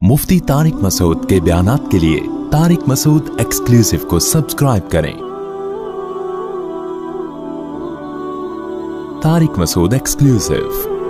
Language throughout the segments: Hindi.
मुफ्ती तारिक मसूद के बयानात के लिए तारिक मसूद एक्सक्लूसिव को सब्सक्राइब करें। तारिक मसूद एक्सक्लूसिव।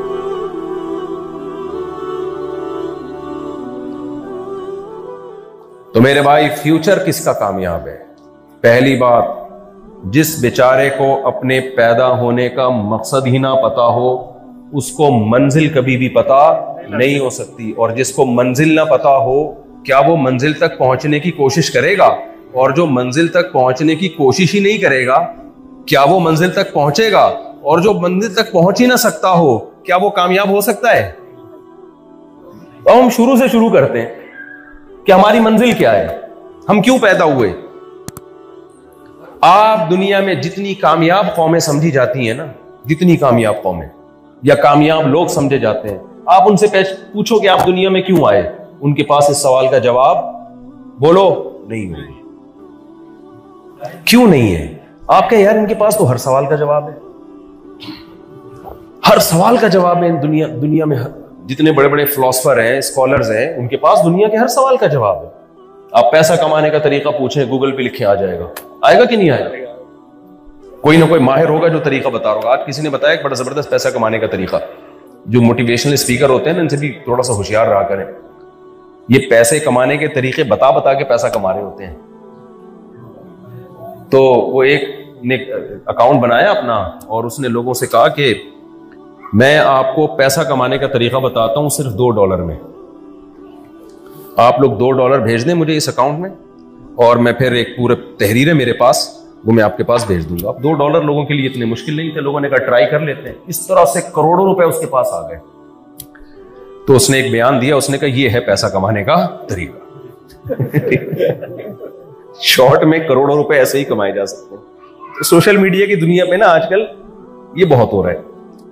तो मेरे भाई, फ्यूचर किसका कामयाब है? पहली बात, जिस बेचारे को अपने पैदा होने का मकसद ही ना पता हो, उसको मंजिल कभी भी पता नहीं हो सकती। और जिसको मंजिल ना पता हो, क्या वो मंजिल तक पहुंचने की कोशिश करेगा? और जो मंजिल तक पहुंचने की कोशिश ही नहीं करेगा, क्या वो मंजिल तक पहुंचेगा? और जो मंजिल तक पहुंच ही ना सकता हो, क्या वो कामयाब हो सकता है? अब हम शुरू से शुरू करते हैं कि हमारी मंजिल क्या है, हम क्यों पैदा हुए। आप दुनिया में जितनी कामयाब कौमें समझी जाती हैं ना, जितनी कामयाब कौमें या कामयाब लोग समझे जाते हैं, आप उनसे पूछो कि आप दुनिया में क्यों आए, उनके पास इस सवाल का जवाब बोलो नहीं है। क्यों नहीं है? आप कहें यार इनके पास तो हर सवाल का जवाब है, हर सवाल का जवाब है। दुनिया में जितने बड़े बड़े फिलोसफर हैं, स्कॉलर्स हैं, उनके पास दुनिया के हर सवाल का जवाब है। आप पैसा कमाने का तरीका पूछें, गूगल पे लिखे आ जाएगा। आएगा कि नहीं आएगा? कोई ना कोई माहिर होगा जो तरीका बता रहा होगा। आज किसी ने बताया एक बड़ा जबरदस्त पैसा कमाने का तरीका। जो मोटिवेशनल स्पीकर होते हैं ना, इनसे भी थोड़ा सा होशियार रहा करें। ये पैसे कमाने के तरीके बता बता के पैसा कमा रहे होते हैं। तो वो एक ने अकाउंट बनाया अपना और उसने लोगों से कहा कि मैं आपको पैसा कमाने का तरीका बताता हूं सिर्फ $2 में। आप लोग $2 भेज दें मुझे इस अकाउंट में, और मैं फिर एक पूरा तहरीर है मेरे पास, वो मैं आपके पास भेज दूंगा। अब $2 लोगों के लिए इतने मुश्किल नहीं थे। लोगों ने कहा ट्राई कर लेते हैं। इस तरह से करोड़ों रुपए उसके पास आ गए। तो उसने एक बयान दिया, उसने कहा ये है पैसा कमाने का तरीका। शॉर्ट में करोड़ों रुपए ऐसे ही कमाए जा सकते हैं। तो सोशल मीडिया की दुनिया में ना आजकल ये बहुत हो रहा है।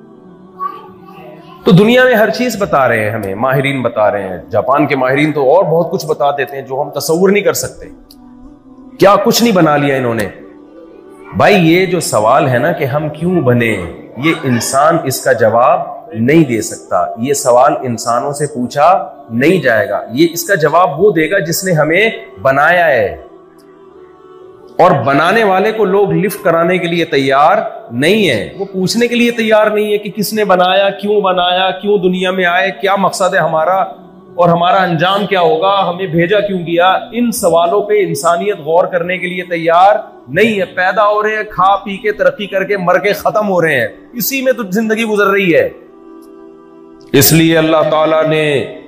तो दुनिया में हर चीज बता रहे हैं, हमें माहिरीन बता रहे हैं। जापान के माहिरीन तो और बहुत कुछ बता देते हैं जो हम तसव्वुर नहीं कर सकते। क्या कुछ नहीं बना लिया इन्होंने। भाई ये जो सवाल है ना कि हम क्यों बने, ये इंसान इसका जवाब नहीं दे सकता। ये सवाल इंसानों से पूछा नहीं जाएगा। ये इसका जवाब वो देगा जिसने हमें बनाया है। और बनाने वाले को लोग लिफ्ट कराने के लिए तैयार नहीं है। वो पूछने के लिए तैयार नहीं है कि किसने बनाया, क्यों दुनिया में आए, क्या मकसद है हमारा, और हमारा अंजाम क्या होगा, हमें भेजा क्यों गया। इन सवालों पे इंसानियत गौर करने के लिए तैयार नहीं है। पैदा हो रहे हैं, खा पी के तरक्की करके मर के खत्म हो रहे हैं। इसी में तो जिंदगी गुजर रही है। इसलिए अल्लाह ताला ने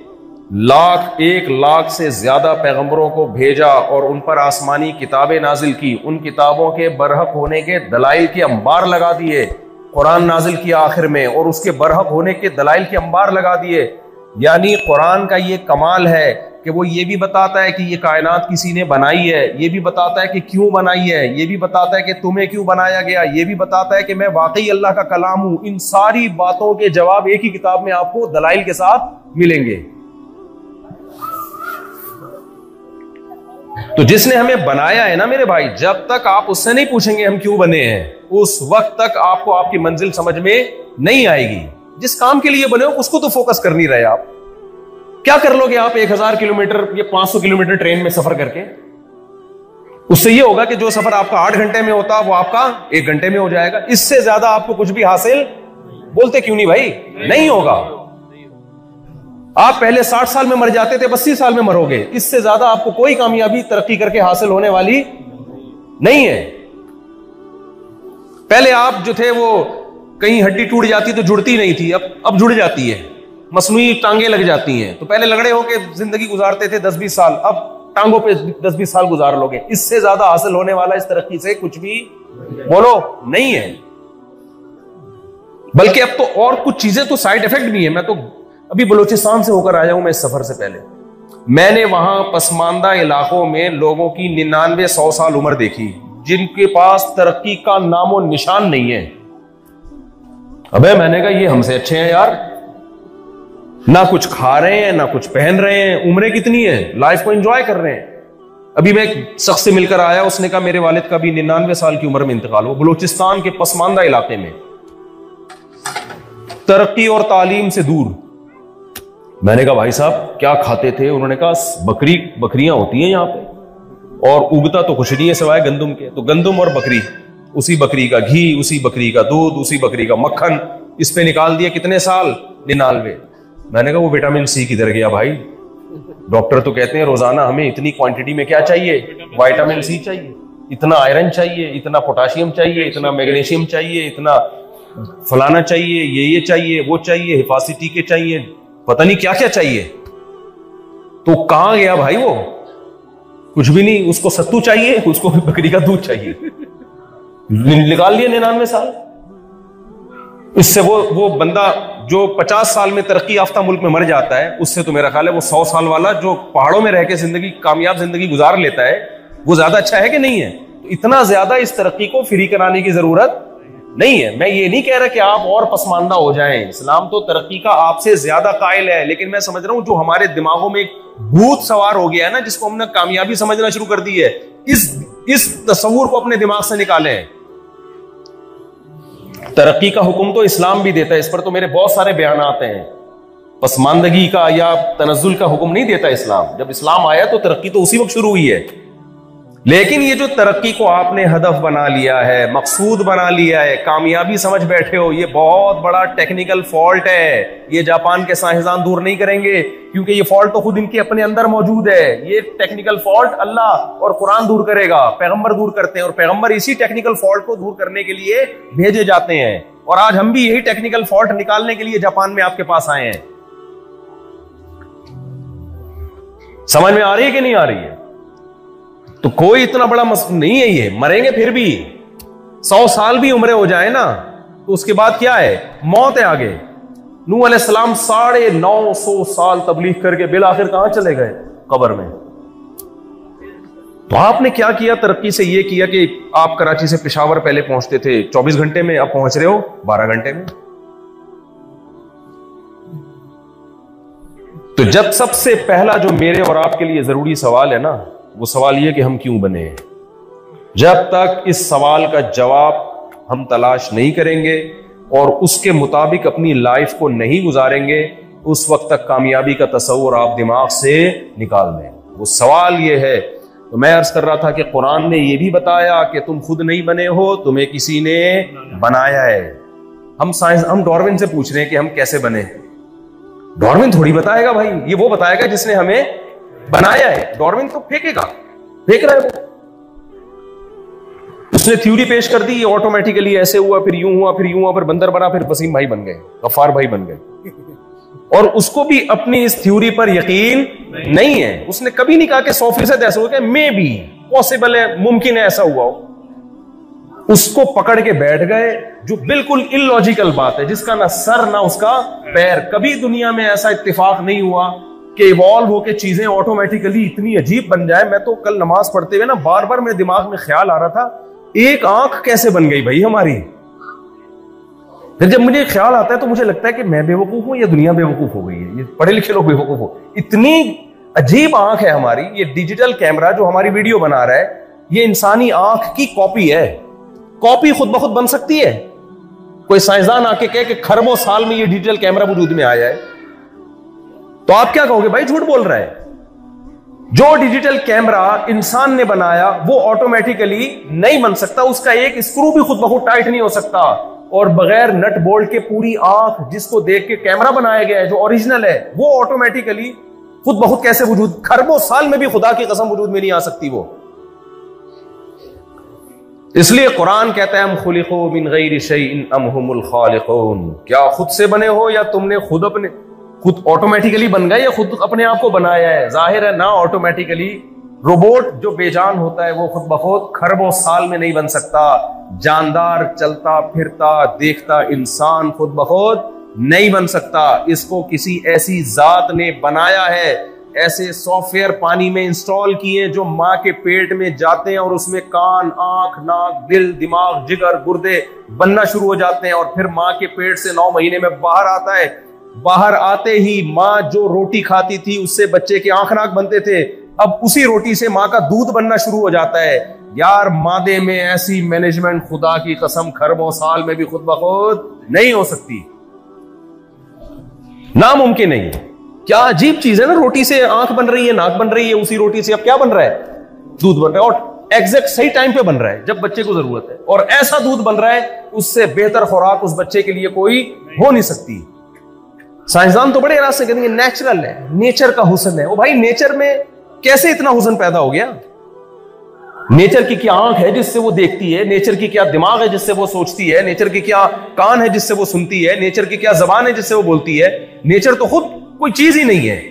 1 लाख से ज्यादा पैगंबरों को भेजा और उन पर आसमानी किताबें नाजिल की। उन किताबों के बरहक होने के दलाइल के अंबार लगा दिए। कुरान नाजिल किया आखिर में, और उसके बरहक होने के दलाइल के अंबार लगा दिए। यानी कुरान का ये कमाल है कि वो ये भी बताता है कि ये कायनात किसी ने बनाई है, ये भी बताता है कि क्यों बनाई है, ये भी बताता है कि तुम्हें क्यों बनाया गया, ये भी बताता है कि मैं वाकई अल्लाह का कलाम हूं। इन सारी बातों के जवाब एक ही किताब में आपको दलाइल के साथ मिलेंगे। तो जिसने हमें बनाया है ना मेरे भाई, जब तक आप उससे नहीं पूछेंगे हम क्यों बने हैं, उस वक्त तक आपको आपकी मंजिल समझ में नहीं आएगी। जिस काम के लिए बने हो उसको तो फोकस कर नहीं रहे आप। क्या कर लोगे आप 1000 किलोमीटर या 500 किलोमीटर ट्रेन में सफर करके? उससे ये होगा कि जो सफर आपका 8 घंटे में होता वो आपका 1 घंटे में हो जाएगा। इससे ज्यादा आपको कुछ भी हासिल, बोलते क्यों नहीं भाई, नहीं होगा। आप पहले 60 साल में मर जाते थे, 80 साल में मरोगे। इससे ज्यादा आपको कोई कामयाबी तरक्की करके हासिल होने वाली नहीं है। पहले आप जो थे वो कहीं हड्डी टूट जाती तो जुड़ती नहीं थी, अब जुड़ जाती है। मसनूई टांगे लग जाती हैं। तो पहले लगड़े होके जिंदगी गुजारते थे 10-20 साल, अब टांगों पे 10-20 साल गुजार लोगे। इससे ज्यादा हासिल होने वाला इस तरक्की से कुछ भी बोलो नहीं है। बल्कि अब तो और कुछ चीजें तो साइड इफेक्ट भी है। मैं तो अभी बलूचिस्तान से होकर आया हूं। मैं इस सफर से पहले मैंने वहां पसमानदा इलाकों में लोगों की 99-100 साल उम्र देखी, जिनके पास तरक्की का नामो निशान नहीं है। अबे मैंने कहा ये हमसे अच्छे हैं यार, ना कुछ खा रहे हैं, ना कुछ पहन रहे हैं, उम्रें कितनी है, लाइफ को एंजॉय कर रहे हैं। अभी मैं एक शख्स से मिलकर आया, उसने कहा मेरे वालिद का भी 99 साल की उम्र में इंतकाल हुआ, बलूचिस्तान के पसमानदा इलाके में, तरक्की और तालीम से दूर। मैंने कहा भाई साहब क्या खाते थे? उन्होंने कहा बकरियां होती हैं यहाँ पे और उगता तो कुछ नहीं है सिवाय गंदुम के। तो गंदुम और बकरी, उसी बकरी का घी, उसी बकरी का दूध, उसी बकरी का मक्खन, इस पे निकाल दिया कितने साल? 99। मैंने कहा वो विटामिन सी किधर गया भाई? डॉक्टर तो कहते हैं रोजाना हमें इतनी क्वांटिटी में क्या चाहिए? विटामिन सी चाहिए, इतना आयरन चाहिए, इतना पोटाशियम चाहिए, इतना मैग्नीशियम चाहिए, इतना फलाना चाहिए, ये चाहिए, वो चाहिए, हिफाजती टीके चाहिए, पता नहीं क्या क्या चाहिए। तो कहां गया भाई वो? कुछ भी नहीं। उसको सत्तू चाहिए, उसको बकरी का दूध चाहिए, निकाल लिया 99 साल। इससे वो बंदा जो 50 साल में तरक्की याफ्ता मुल्क में मर जाता है, उससे तो मेरा ख्याल है वो 100 साल वाला जो पहाड़ों में रह के जिंदगी, कामयाब जिंदगी गुजार लेता है, वो ज्यादा अच्छा है कि नहीं है? तो इतना ज्यादा इस तरक्की को फ्री कराने की जरूरत नहीं है। मैं ये नहीं कह रहा कि आप और पसमानदा हो जाएं। इस्लाम तो तरक्की का आपसे ज्यादा कायल है, लेकिन मैं समझ रहा हूं जो हमारे दिमागों में एक भूत सवार हो गया है ना, जिसको हमने कामयाबी समझना शुरू कर दी है, इस तस्वुर को अपने दिमाग से निकालें। तरक्की का हुक्म तो इस्लाम भी देता है, इस पर तो मेरे बहुत सारे बयान आते हैं। पसमानदगी का या तनज़्ज़ुल का हुक्म नहीं देता इस्लाम। जब इस्लाम आया तो तरक्की तो उसी वक्त शुरू हुई है। लेकिन ये जो तरक्की को आपने हदफ बना लिया है, मकसूद बना लिया है, कामयाबी समझ बैठे हो, ये बहुत बड़ा टेक्निकल फॉल्ट है। ये जापान के साइंसदान दूर नहीं करेंगे, क्योंकि ये फॉल्ट तो खुद इनके अपने अंदर मौजूद है। ये टेक्निकल फॉल्ट अल्लाह और कुरान दूर करेगा, पैगंबर दूर करते हैं, और पैगंबर इसी टेक्निकल फॉल्ट को दूर करने के लिए भेजे जाते हैं। और आज हम भी यही टेक्निकल फॉल्ट निकालने के लिए जापान में आपके पास आए हैं। समझ में आ रही है कि नहीं आ रही है? तो कोई इतना बड़ा मसला नहीं है ये। मरेंगे फिर भी, 100 साल भी उम्र हो जाए ना, तो उसके बाद क्या है? मौत है आगे। नूह अलैहिस्सलाम 950 साल तबलीग करके बिल आखिर कहां चले गए? कब्र में। तो आपने क्या किया? तरक्की से ये किया कि आप कराची से पेशावर पहले पहुंचते थे 24 घंटे में, अब पहुंच रहे हो 12 घंटे में। तो जब सबसे पहला जो मेरे और आपके लिए जरूरी सवाल है ना, वो सवाल ये कि हम क्यों बने हैं। जब तक इस सवाल का जवाब हम तलाश नहीं करेंगे और उसके मुताबिक अपनी लाइफ को नहीं गुजारेंगे, उस वक्त तक कामयाबी का तस्वुर आप दिमाग से निकाल दें। वो सवाल ये है। तो मैं अर्ज कर रहा था कि कुरान ने ये भी बताया कि तुम खुद नहीं बने हो, तुम्हें किसी ने बनाया है। हम डार्विन से पूछ रहे हैं कि हम कैसे बने। डार्विन थोड़ी बताएगा भाई, ये वो बताएगा जिसने हमें बनाया है। डार्विन तो फेंक रहा है वो। उसने थ्योरी पेश कर दी, ये ऑटोमेटिकली ऐसे हुआ, फिर यूं हुआ, फिर यूं हुआ, फिर बंदर बना, फिर वसीम भाई बन गए, गफ्फार भाई बन गए। और उसको भी अपनी इस थ्योरी पर यकीन नहीं है। उसने कभी नहीं कहा कि 100% ऐसा हो गया, मे बी पॉसिबल है, मुमकिन है ऐसा हुआ हो। उसको पकड़ के बैठ गए, जो बिल्कुल इलॉजिकल बात है, जिसका ना सर ना उसका पैर। कभी दुनिया में ऐसा इत्तेफाक नहीं हुआ कि इवॉल्व होकर चीजें ऑटोमेटिकली इतनी अजीब बन जाए। मैं तो कल नमाज पढ़ते हुए ना बार बार मेरे दिमाग में ख्याल आ रहा था, एक आंख कैसे बन गई भाई हमारी। फिर जब मुझे ख्याल आता है तो मुझे लगता है कि मैं बेवकूफ हूं या दुनिया बेवकूफ हो गई है, ये पढ़े लिखे लोग बेवकूफ हो। इतनी अजीब आंख है हमारी। ये डिजिटल कैमरा जो हमारी वीडियो बना रहा है, ये इंसानी आंख की कॉपी है। कॉपी खुद ब खुद बन सकती है? कोई साइंसदान आके कहे कि खरबों साल में ये डिजिटल कैमरा वजूद में आया है, तो आप क्या कहोगे? भाई झूठ बोल रहा है। जो डिजिटल कैमरा इंसान ने बनाया वो ऑटोमेटिकली नहीं बन सकता। उसका एक स्क्रू भी खुद ब खुद टाइट नहीं हो सकता। और बगैर नट बोल्ट के पूरी आंख जिसको देख के कैमरा बनाया गया है, जो ओरिजिनल है, वो ऑटोमेटिकली खुद ब खुद कैसे वजूद? खरबों साल में भी खुदा की कसम वजूद में नहीं आ सकती वो। इसलिए कुरान कहता है हम खुलिक़ू मिन गैरि शैइन अम हुमुल खालिक़ून। क्या खुद से बने हो या तुमने खुद ऑटोमेटिकली बन गए या खुद अपने आप को बनाया है? जाहिर है ना, ऑटोमेटिकली। रोबोट जो बेजान होता है वो खुद ब खुद खरबों साल में नहीं बन सकता। जानदार चलता फिरता देखता इंसान खुद ब खुद नहीं बन सकता। इसको किसी ऐसी जात ने बनाया है। ऐसे सॉफ्टवेयर पानी में इंस्टॉल किए जो माँ के पेट में जाते हैं और उसमें कान, आंख, नाक, दिल, दिमाग, जिगर, गुर्दे बनना शुरू हो जाते हैं। और फिर माँ के पेट से 9 महीने में बाहर आता है। बाहर आते ही माँ जो रोटी खाती थी उससे बच्चे के आंख नाक बनते थे, अब उसी रोटी से माँ का दूध बनना शुरू हो जाता है। यार मादे में ऐसी मैनेजमेंट खुदा की कसम खरबों साल में भी खुद ब खुद नहीं हो सकती, नामुमकिन नहीं। क्या अजीब चीज है ना, रोटी से आंख बन रही है, नाक बन रही है, उसी रोटी से अब क्या बन रहा है, दूध बन रहा है, और एग्जैक्ट सही टाइम पे बन रहा है जब बच्चे को जरूरत है, और ऐसा दूध बन रहा है उससे बेहतर खुराक उस बच्चे के लिए कोई हो नहीं सकती। साइंसदान तो बड़े रास्ते कहेंगे नेचुरल है, नेचर का हुस्न है। ओ भाई, नेचर में कैसे इतना हुस्न पैदा हो गया? नेचर की क्या आंख है जिससे वो देखती है, नेचर की क्या दिमाग है जिससे वो सोचती है, नेचर की क्या कान है जिससे वो सुनती है, नेचर की क्या जबान है जिससे वो बोलती है? नेचर तो खुद कोई चीज ही नहीं है।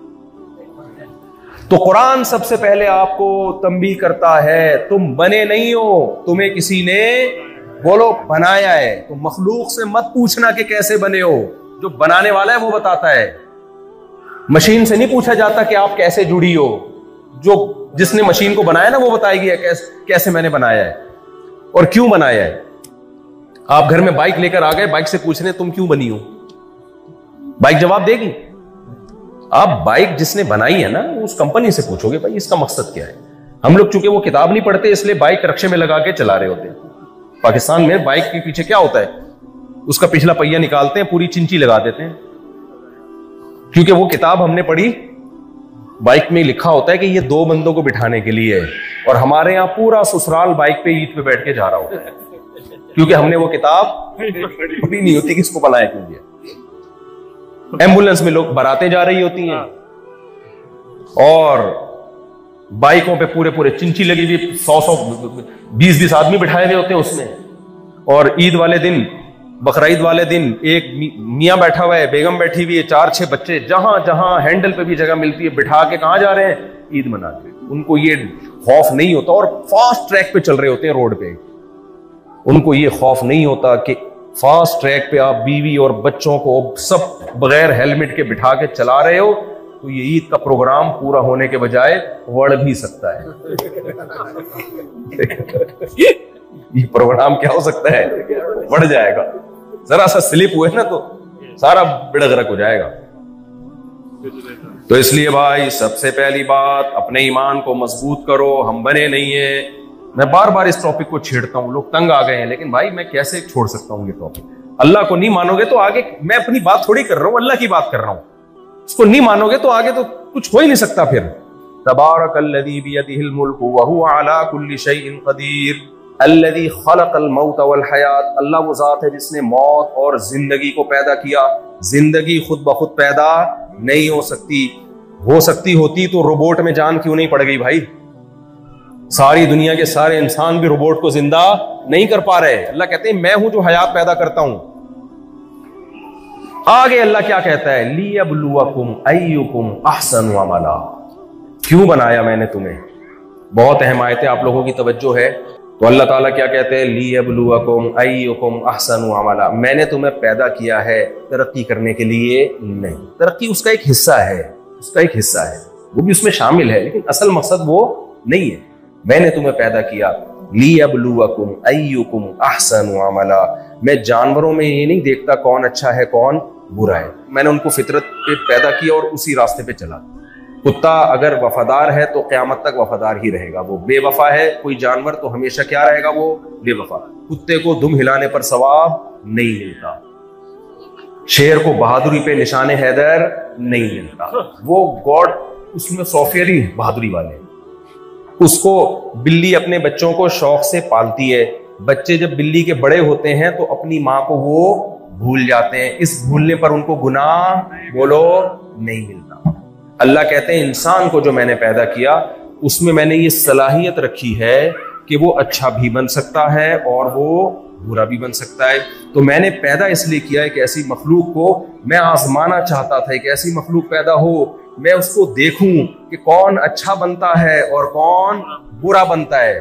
तो कुरान सबसे पहले आपको तंबीह करता है, तुम बने नहीं हो, तुम्हें किसी ने बोलो बनाया है। तो मखलूक से मत पूछना कि कैसे बने हो, जो बनाने वाला है वो बताता है। मशीन से नहीं पूछा जाता कि आप कैसे जुड़ी हो, जो जिसने मशीन को बनाया ना वो बताएगी कैसे मैंने बनाया है और क्यों बनाया है। आप घर में बाइक लेकर आ गए, बाइक से पूछ रहे तुम क्यों बनी हो, बाइक जवाब देगी। आप बाइक जिसने बनाई है ना उस कंपनी से पूछोगे भाई इसका मकसद क्या है। हम लोग चूंकि वो किताब नहीं पढ़ते इसलिए बाइक रक्शे में लगा के चला रहे होते हैं। पाकिस्तान में बाइक के पीछे क्या होता है, उसका पिछला पहिया निकालते हैं, पूरी चिंची लगा देते हैं, क्योंकि वो किताब हमने पढ़ी, बाइक में लिखा होता है कि ये 2 बंदों को बिठाने के लिए है। और हमारे यहां पूरा ससुराल बाइक पे ईद पे बैठ के जा रहा होता है, क्योंकि हमने वो किताब पढ़ी नहीं होती किसको बनाया क्यों गया। एम्बुलेंस में लोग बारातें जा रही होती हैं और बाइकों पे पूरे पूरे चिंची लगी हुई, 100 20 आदमी बिठाए हुए होते हैं उसमें। और ईद वाले दिन, बकरीद वाले दिन एक मियाँ बैठा हुआ है, बेगम बैठी हुई है, 4-6 बच्चे, जहां जहां हैंडल पे भी जगह मिलती है बिठा के कहां जा रहे हैं, ईद मनाते। उनको ये खौफ नहीं होता, और फास्ट ट्रैक पे चल रहे होते हैं रोड पे, उनको ये खौफ नहीं होता कि फास्ट ट्रैक पे आप बीवी और बच्चों को सब बगैर हेलमेट के बिठा के चला रहे हो तो ये ईद का प्रोग्राम पूरा होने के बजाय बढ़ भी सकता है। ये प्रोग्राम क्या हो सकता है, बढ़ जाएगा। जरा सा स्लिप हुए ना तो सारा बिड़गरक हो जाएगा। तो इसलिए भाई सबसे पहली बात अपने ईमान को मजबूत करो। हम बने नहीं है, मैं बार बार इस टॉपिक को छेड़ता हूं, लोग तंग आ गए हैं, लेकिन भाई मैं कैसे छोड़ सकता हूं ये टॉपिक। अल्लाह को नहीं मानोगे तो आगे, मैं अपनी बात थोड़ी कर रहा हूं, अल्लाह की बात कर रहा हूं। उसको नहीं मानोगे तो आगे तो कुछ हो ही नहीं सकता। फिर तबारकल्लज़ी बियदिहिल मुल्कु व हुवा अला कुल्ली शैइन क़दीर अल्लज़ी खलक़ल मौत वल हयात। अल्लाह वो जात है जिसने मौत और जिंदगी को पैदा किया। जिंदगी खुद ब खुद पैदा नहीं हो सकती, हो सकती होती तो रोबोट में जान क्यों नहीं पड़ गई भाई। सारी दुनिया के सारे इंसान भी रोबोट को जिंदा नहीं कर पा रहे। अल्लाह कहते हैं मैं हूं जो हयात पैदा करता हूं। आगे अल्लाह क्या कहता है, लियब्लुवकुम अय्युकुम अहसनु अमला। क्यों बनाया मैंने तुम्हें, बहुत अहम आयत है, आप लोगों की तवज्जो है। तो अल्लाह ताला क्या कहते हैं, लियब्लुवकुम अय्युकुम अहसनु अमला। मैंने तुम्हें पैदा किया है तरक्की करने के लिए नहीं, तरक्की उसका एक हिस्सा है, उसका एक हिस्सा है, वो भी उसमें शामिल है, लेकिन असल मकसद वो नहीं है। मैंने तुम्हें पैदा किया लियब्लुवकुम अय्युकुम अहसनु अमला। मैं जानवरों में ये नहीं देखता कौन अच्छा है कौन बुरा है, मैंने उनको फितरत पे पैदा किया और उसी रास्ते पे चला। कुत्ता अगर वफादार है तो क़यामत तक वफादार ही रहेगा, वो बेवफा है कोई जानवर तो हमेशा क्या रहेगा, वो बेवफा। कुत्ते को दुम हिलाने पर सवाब नहीं मिलता, शेर को बहादुरी पे निशाने हैदर नहीं मिलता, वो गॉड उसमें सॉफ्टवेयर ही बहादुरी वाले। उसको बिल्ली अपने बच्चों को शौक से पालती है, बच्चे जब बिल्ली के बड़े होते हैं तो अपनी माँ को वो भूल जाते हैं, इस भूलने पर उनको गुनाह बोलो नहीं मिलता। अल्लाह कहते हैं इंसान को जो मैंने पैदा किया उसमें मैंने ये सलाहियत रखी है कि वो अच्छा भी बन सकता है और वो बुरा भी बन सकता है। तो मैंने पैदा इसलिए किया है कि ऐसी मखलूक को मैं आजमाना चाहता था, एक ऐसी मखलूक पैदा हो मैं उसको देखूं कि कौन अच्छा बनता है और कौन बुरा बनता है।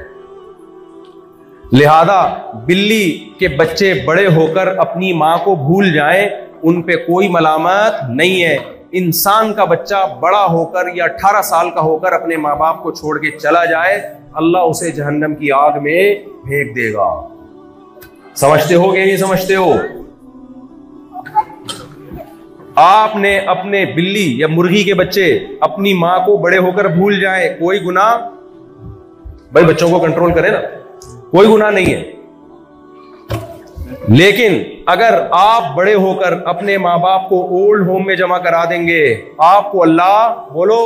लिहाजा बिल्ली के बच्चे बड़े होकर अपनी मां को भूल जाएं, उन पे कोई मलामत नहीं है। इंसान का बच्चा बड़ा होकर या 18 साल का होकर अपने माँ बाप को छोड़ के चला जाए, अल्लाह उसे जहन्नम की आग में फेंक देगा। समझते हो कि नहीं समझते हो? आपने अपने बिल्ली या मुर्गी के बच्चे अपनी मां को बड़े होकर भूल जाए, कोई गुनाह, भाई बच्चों को कंट्रोल करें ना, कोई गुनाह नहीं है। लेकिन अगर आप बड़े होकर अपने माँ बाप को ओल्ड होम में जमा करा देंगे, आपको अल्लाह बोलो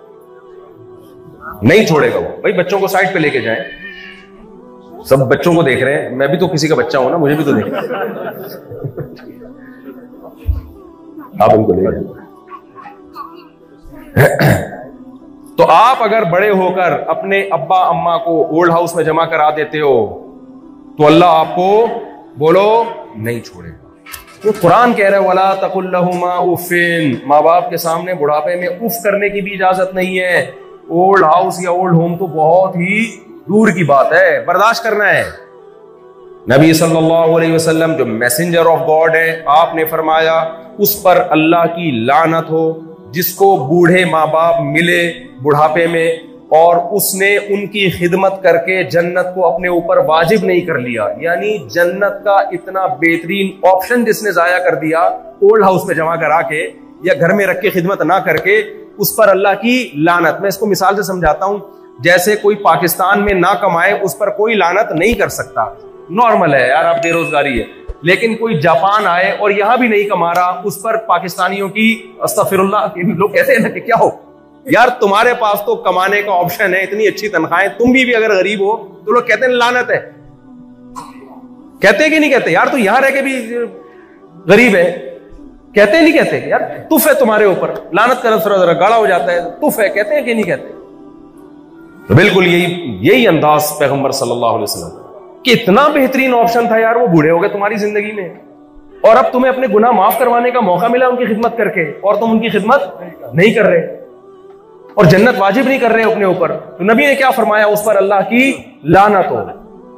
नहीं छोड़ेगा। वो भाई बच्चों को साइड पे लेके जाएं, सब बच्चों को देख रहे हैं, मैं भी तो किसी का बच्चा हूं ना, मुझे भी तो देख आप उनको ले जाए। तो आप अगर बड़े होकर अपने अब्बा अम्मा को ओल्ड हाउस में जमा करा देते हो तो अल्लाह आपको बोलो नहीं छोड़ेगा। तो कुरान कह रहा है वला तकुल्लहुमा उफ़िन, माँ बाप के सामने बुढ़ापे में उफ करने की भी इजाजत नहीं है। ओल्ड हाउस या ओल्ड होम तो बहुत ही दूर की बात है, बर्दाश्त करना है। नबी सल्लल्लाहु अलैहि वसल्लम जो मैसेंजर ऑफ गॉड है, आपने फरमाया उस पर अल्लाह की लानत हो जिसको बूढ़े माँ बाप मिले बुढ़ापे में और उसने उनकी खिदमत करके जन्नत को अपने ऊपर वाजिब नहीं कर लिया, यानी जन्नत का इतना बेहतरीन ऑप्शन जिसने जाया कर दिया ओल्ड हाउस में जमा करा के या घर में रख के खिदमत ना करके, उस पर अल्लाह की लानत। मैं इसको मिसाल से समझाता हूं, जैसे कोई पाकिस्तान में ना कमाए उस पर कोई लानत नहीं कर सकता, नॉर्मल है यार, आप बेरोजगारी है। लेकिन कोई जापान आए और यहां भी नहीं कमा रहा, उस पर पाकिस्तानियों की अस्तगफिरुल्लाह, लोग कहते हैं ना कि क्या हो यार तुम्हारे पास तो कमाने का ऑप्शन है, इतनी अच्छी तनख्वाहें, तुम भी अगर गरीब हो तो लोग कहते हैं लानत है। कहते हैं कि नहीं कहते यार, तो यहां रह के भी गरीब है, कहते हैं नहीं कहते यार तुफ है तुम्हारे ऊपर, लानत का लफ्ज़ जरा गाढ़ा हो जाता है, तुफ है, कहते हैं कि नहीं कहते। तो बिल्कुल यही अंदाज पैगंबर सल्लल्लाहु अलैहि वसल्लम, कितना बेहतरीन ऑप्शन था यार, वो बूढ़े हो गए तुम्हारी जिंदगी में और अब तुम्हें अपने गुनाह माफ करवाने का मौका मिला उनकी खिदमत करके, और तुम उनकी खिदमत नहीं कर रहे और जन्नत वाजिब नहीं कर रहे अपने ऊपर। तो नबी ने क्या फरमाया, उस पर अल्लाह की लानत हो।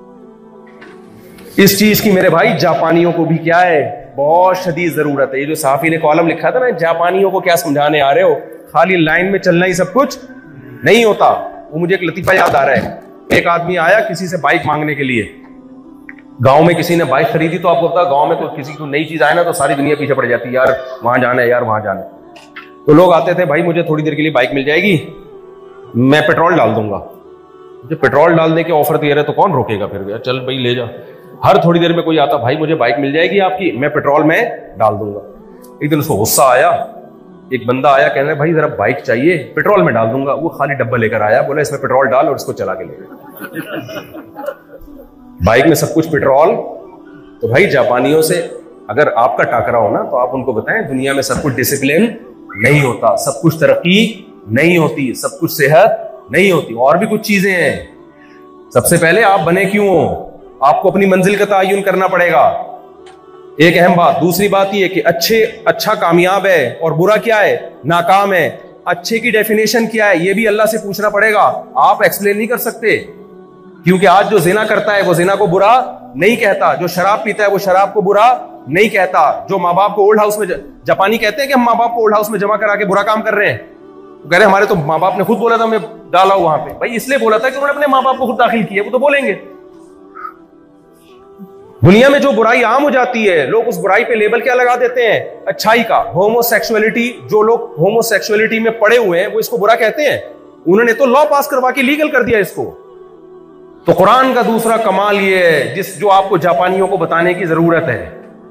इस चीज की मेरे भाई जापानियों को भी क्या है, बहुत शदीद जरूरत है। ये जो साहफी ने कॉलम लिखा था ना, जापानियों को क्या समझाने आ रहे हो, खाली लाइन में चलना ही सब कुछ नहीं होता। वो मुझे एक लतीफा याद आ रहा है, एक आदमी आया किसी से बाइक मांगने के लिए, गांव में किसी ने बाइक खरीदी, तो आपको पता गांव में तो किसी को नई चीज आए ना तो सारी दुनिया पीछे पड़ जाती है, यार वहां जाना है, यार वहां जाना है। तो लोग आते थे, भाई मुझे थोड़ी देर के लिए बाइक मिल जाएगी, मैं पेट्रोल डाल दूंगा। मुझे पेट्रोल डालने के ऑफर दे रहे तो कौन रोकेगा, फिर चल भाई ले जा। हर थोड़ी देर में कोई आता, भाई मुझे बाइक मिल जाएगी आपकी, मैं पेट्रोल में डाल दूंगा। एक दिन उसको गुस्सा आया, एक बंदा आया कहने भाई जरा बाइक चाहिए, पेट्रोल में डाल दूंगा। वो खाली डब्बा लेकर आया, बोला इसमें पेट्रोल डाल और इसको चला के ले। बाइक में सब कुछ पेट्रोल। तो भाई जापानियों से अगर आपका टाकरा हो ना तो आप उनको बताएं दुनिया में सब कुछ डिसिप्लिन नहीं होता, सब कुछ तरक्की नहीं होती, सब कुछ सेहत नहीं होती, और भी कुछ चीजें हैं। सबसे पहले आप बने क्यों हो, आपको अपनी मंजिल का तयन करना पड़ेगा, एक अहम बात। दूसरी बात यह कि अच्छा कामयाब है और बुरा क्या है, नाकाम है। अच्छे की डेफिनेशन क्या है ये भी अल्लाह से पूछना पड़ेगा, आप एक्सप्लेन नहीं कर सकते। क्योंकि आज जो जिना करता है वो जिना को बुरा नहीं कहता, जो शराब पीता है वो शराब को बुरा नहीं कहता, जो माँ बाप को ओल्ड हाउस में, जापानी कहते हैं कि हम माँ बाप को ओल्ड हाउस में जमा करा के बुरा काम कर रहे हैं, तो कह रहे हमारे तो माँ बाप ने खुद बोला था मैं डाला वहां पे। भाई इसलिए बोला था कि उन्होंने अपने माँ बाप को खुद दाखिल किया, वो तो बोलेंगे। दुनिया में जो बुराई आम हो जाती है, लोग उस बुराई पे लेबल क्या लगा देते हैं, अच्छाई का। होमोसेक्सुअलिटी, जो लोग होमोसेक्सुअलिटी में पड़े हुए हैं वो इसको बुरा कहते हैं, उन्होंने तो लॉ पास करवा के लीगल कर दिया इसको। तो कुरान का दूसरा कमाल ये है जो आपको जापानियों को बताने की जरूरत है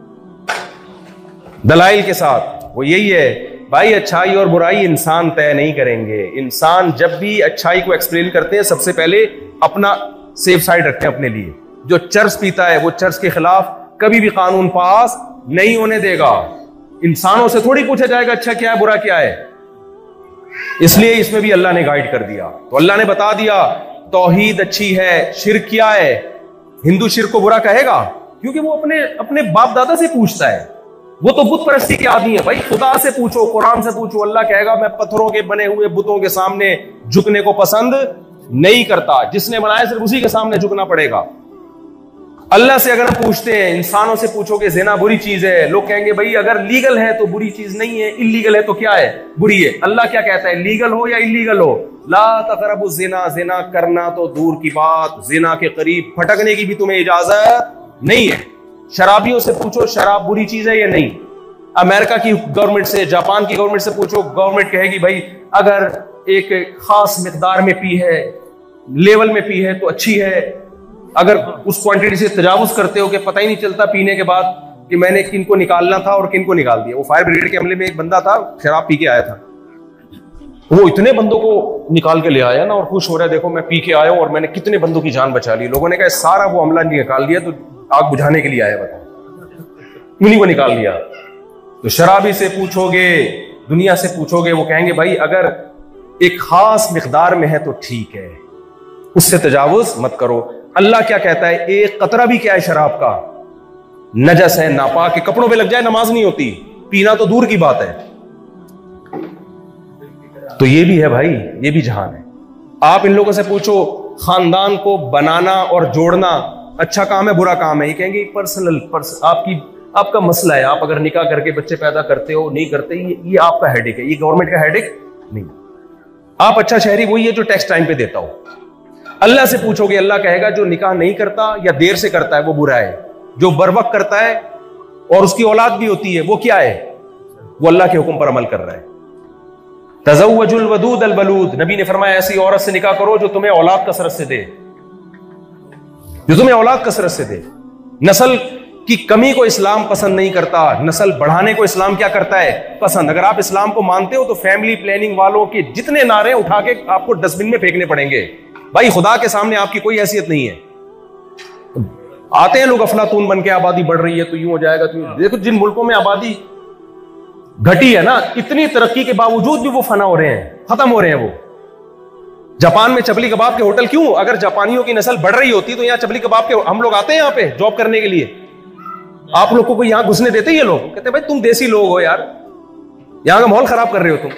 दलाइल के साथ, वो यही है भाई अच्छाई और बुराई इंसान तय नहीं करेंगे। इंसान जब भी अच्छाई को एक्सप्लेन करते हैं सबसे पहले अपना सेफ साइड रखते हैं अपने लिए। जो चर्च पीता है वो चर्च के खिलाफ कभी भी कानून पास नहीं होने देगा। इंसानों से थोड़ी पूछा जाएगा अच्छा क्या है बुरा क्या है। इसलिए इसमें भी अल्लाह ने गाइड कर दिया। तो अल्लाह ने बता दिया तौहीद अच्छी है, शिर्क क्या है। हिंदू शिर्क को बुरा कहेगा क्योंकि वो अपने बाप दादा से पूछता है, वो तो बुत परस्ती के आदमी है। भाई खुदा से पूछो, कुरान से पूछो, अल्लाह कहेगा मैं पत्थरों के बने हुए बुतों के सामने झुकने को पसंद नहीं करता, जिसने बनाया सिर्फ उसी के सामने झुकना पड़ेगा। अल्लाह से अगर पूछते हैं, इंसानों से पूछोगे ज़िना बुरी चीज है, लोग कहेंगे भाई अगर लीगल है तो बुरी चीज नहीं है, इल्लीगल है तो क्या है, बुरी है। अल्लाह क्या कहता है, लीगल हो या इल्लीगल हो, ला तक़रबु ज़िना, ज़िना करना तो दूर की बात, ज़िना के करीब फटकने की भी तुम्हें इजाजत नहीं है। शराबियों से पूछो शराब बुरी चीज है या नहीं। अमेरिका की गवर्नमेंट से, जापान की गवर्नमेंट से पूछो, गवर्नमेंट कहेगी भाई अगर एक खास मिकदार में पी है, लेवल में पी है तो अच्छी है, अगर उस क्वांटिटी से तजावुज करते हो कि पता ही नहीं चलता पीने के बाद कि मैंने किनको निकालना था और किनको निकाल दिया। वो फायर ब्रिगेड के हमले में एक बंदा था, शराब पी के आया था, वो इतने बंदों को निकाल के ले आया ना, और खुश हो रहा है, देखो मैं पी के आया हूं और मैंने कितने बंदों की जान बचा ली। लोगों ने कहा सारा वो हमला निकाल दिया तो आग बुझाने के लिए आया, बताओ, उन्हीं को निकाल दिया। तो शराबी से पूछोगे, दुनिया से पूछोगे, वो कहेंगे भाई अगर एक खास मिकदार में है तो ठीक है, उससे तजावुज मत करो। अल्लाह क्या कहता है, एक कतरा भी क्या है शराब का, नजस है, नापाक के कपड़ों पे लग जाए नमाज नहीं होती, पीना तो दूर की बात है। तो ये भी है भाई, ये भी जहान है। आप इन लोगों से पूछो खानदान को बनाना और जोड़ना अच्छा काम है बुरा काम है, ये कहेंगे पर्सनल आपका मसला है, आप अगर निकाह करके बच्चे पैदा करते हो नहीं करते, ये आपका हेडेक है, ये गवर्नमेंट का हेडेक नहीं। आप अच्छा शहरी वही है जो टैक्स टाइम पे देता हो। अल्लाह से पूछोगे, अल्लाह कहेगा जो निकाह नहीं करता या देर से करता है वो बुरा है, जो बरवक्त करता है और उसकी औलाद भी होती है वो क्या है, वो अल्लाह के हुक्म पर अमल कर रहा है। तज़व्वजुल वदूद अल बलूद, नबी ने फरमाया ऐसी औरत से निकाह करो जो तुम्हें औलाद कसरत से दे, जो तुम्हें औलाद कसरत से दे। नस्ल की कमी को इस्लाम पसंद नहीं करता, नस्ल बढ़ाने को इस्लाम क्या करता है, पसंद। अगर आप इस्लाम को मानते हो तो फैमिली प्लानिंग वालों के जितने नारे उठा के आपको डस्टबिन में फेंकने पड़ेंगे। भाई खुदा के सामने आपकी कोई हैसियत नहीं है। आते हैं लोग अफलातून बन के, आबादी बढ़ रही है तो यूं हो जाएगा, तो देखो जिन मुल्कों में आबादी घटी है ना, इतनी तरक्की के बावजूद भी वो फना हो रहे हैं, खत्म हो रहे हैं वो। जापान में चपली कबाब के होटल क्यों, अगर जापानियों की नस्ल बढ़ रही होती तो यहाँ चपली कबाब के हम लोग आते हैं यहाँ पे जॉब करने के लिए। आप लोगों को यहां घुसने देते ये लोग, कहते भाई तुम देसी लोग हो यार, यहां का माहौल खराब कर रहे हो तुम।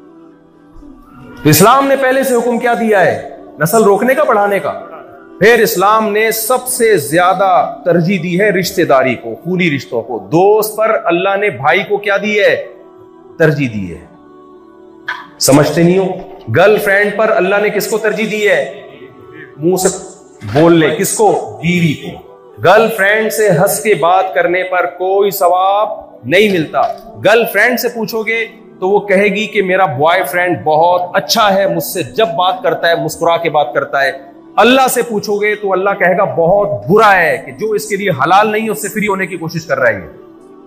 तो इस्लाम ने पहले से हुक्म क्या दिया है, नस्ल रोकने का, बढ़ाने का। फिर इस्लाम ने सबसे ज्यादा तरजीह दी है रिश्तेदारी को, खूनी रिश्तों को। दोस्त पर अल्लाह ने भाई को क्या दी है, तरजीह दी है। समझते नहीं हो। गर्लफ्रेंड पर अल्लाह ने किसको तरजीह दी है, मुंह से बोल ले, किसको, बीवी को। गर्लफ्रेंड से हंस के बात करने पर कोई सवाब नहीं मिलता। गर्लफ्रेंड से पूछोगे तो वो कहेगी कि मेरा बॉयफ्रेंड बहुत अच्छा है, मुझसे जब बात करता है मुस्कुरा के बात करता है। अल्लाह से पूछोगे तो अल्लाह कहेगा बहुत बुरा है कि जो इसके लिए हलाल नहीं है उससे फ्री होने की कोशिश कर रहा है।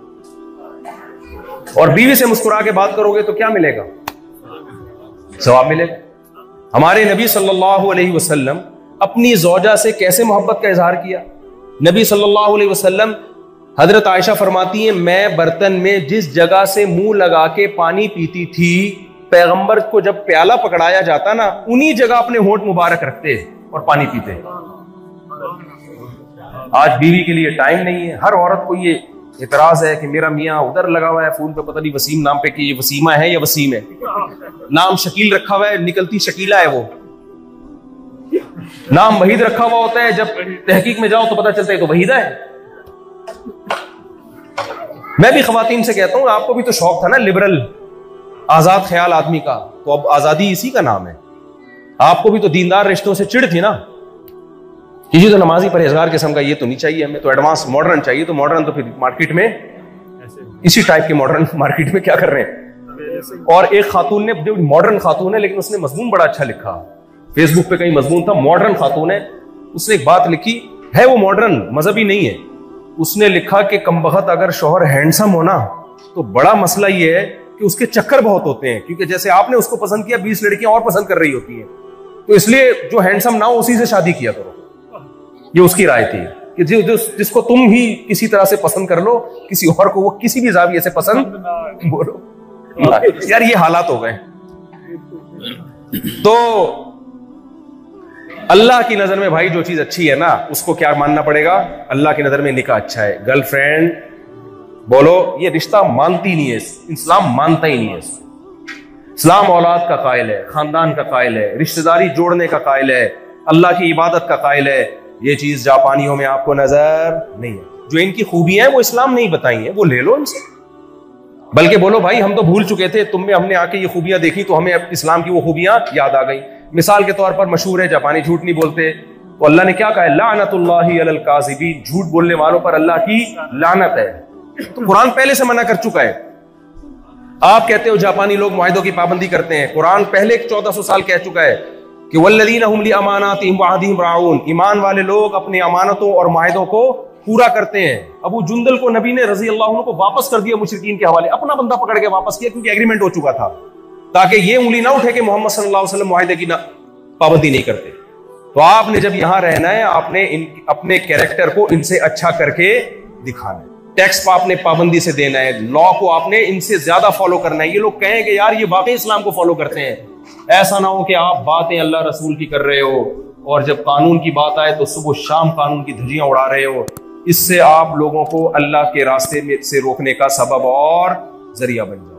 और बीवी से मुस्कुरा के बात करोगे तो क्या मिलेगा, सवाब मिलेगा। हमारे नबी सल्लल्लाहु अलैहि वसल्लम अपनी ज़ौजा से कैसे मोहब्बत का इजहार किया। नबी सल्लल्लाहु अलैहि वसल्लम, हजरत आयशा फरमाती है, मैं बर्तन में जिस जगह से मुंह लगा के पानी पीती थी, पैगंबर को जब प्याला पकड़ाया जाता ना, उन्हीं जगह अपने होंठ मुबारक रखते और पानी पीते। आज बीवी के लिए टाइम नहीं है। हर औरत को ये इतराज है कि मेरा मियाँ उधर लगा हुआ है फोन पे, पता नहीं वसीम नाम पे, कि ये वसीमा है या वसीम है, नाम शकील रखा हुआ है, निकलती शकीला है वो। नाम वहीद रखा हुआ होता है, जब तहकीक में जाओ तो पता चलता है तो वहीदा है। मैं भी खवातीन से कहता हूं, आपको भी तो शौक था ना लिबरल आजाद ख्याल आदमी का, तो अब आजादी इसी का नाम है। आपको भी तो दीनदार रिश्तों से चिढ़ थी ना, ये तो नमाजी परहेजगार किस्म का ये तो नहीं चाहिए हमें, तो एडवांस मॉडर्न चाहिए। तो मॉडर्न तो फिर मार्केट में इसी टाइप के मॉडर्न मार्केट में क्या कर रहे हैं। और एक खातून ने, जो मॉडर्न खातून है लेकिन उसने मजमून बड़ा अच्छा लिखा, फेसबुक पे कहीं मजमून था, मॉडर्न खातून है, उसने एक बात लिखी है, वो मॉडर्न मजहबी नहीं है। उसने लिखा कि कमबख्त अगर शौहर हैंडसम हो ना तो बड़ा मसला ये है कि उसके चक्कर बहुत होते हैं, क्योंकि जैसे आपने उसको पसंद किया 20 लड़कियां और पसंद कर रही होती हैं, तो इसलिए जो हैंडसम ना हो उसी से शादी किया करो। ये उसकी राय थी कि जिसको तुम ही किसी तरह से पसंद कर लो, किसी और को वो किसी भी जाविये से पसंद बोलो। यार ये हालात हो गए। तो अल्लाह की नजर में भाई जो चीज अच्छी है ना उसको क्या मानना पड़ेगा, अल्लाह की नजर में निकाह अच्छा है। गर्लफ्रेंड बोलो, ये रिश्ता मानती नहीं है, इस्लाम मानता ही नहीं है। इस्लाम औलाद का कायल है, खानदान का कायल है, रिश्तेदारी जोड़ने का कायल है, अल्लाह की इबादत का कायल है। ये चीज जापानियों में आपको नजर नहीं है। जो इनकी खूबियां हैं वो इस्लाम नहीं बताई हैं, वो ले लो इनसे। बल्कि बोलो भाई हम तो भूल चुके थे, तुम में हमने आके ये खूबियां देखी तो हमें इस्लाम की वो खूबियां याद आ गई। मिसाल के तौर पर मशहूर है जापानी झूठ नहीं बोलते, तो अल्लाह ने क्या कहा, लानतुल्लाहि अलल काज़िबीन, झूठ बोलने वालों पर अल्लाह की लानत है। तो कुरान पहले से मना कर चुका है। आप कहते हो जापानी लोग मुआहिदों की पाबंदी करते हैं, कुरान पहले 1400 साल कह चुका है कि वल्लज़ीना हुम ली अमानातिहिम व अहदिहिम राऊन, ईमान वाले लोग अपनी अमानतों और मुआहिदों को पूरा करते हैं। अबू जुंदल को नबी ने रजी अल्लाह अन्हु को वापस कर दिया मुशरिकीन के हवाले, अपना बंदा पकड़ के वापस किया, क्योंकि एग्रीमेंट हो चुका था, ताकि ये उंगली ना उठे कि मोहम्मद सल्लल्लाहु अलैहि वसल्लम मुआहिदे की पाबंदी नहीं करते। तो आपने जब यहां रहना है, आपने अपने कैरेक्टर को इनसे अच्छा करके दिखाना है। टैक्स पर आपने पाबंदी से देना है, लॉ को आपने इनसे ज्यादा फॉलो करना है। ये लोग कहें कि यार ये वाकई इस्लाम को फॉलो करते हैं, ऐसा ना हो कि आप बातें अल्लाह रसूल की कर रहे हो और जब कानून की बात आए तो सुबह शाम कानून की धज्जियां उड़ा रहे हो। इससे आप लोगों को अल्लाह के रास्ते में से रोकने का सबब और जरिया बन जाए।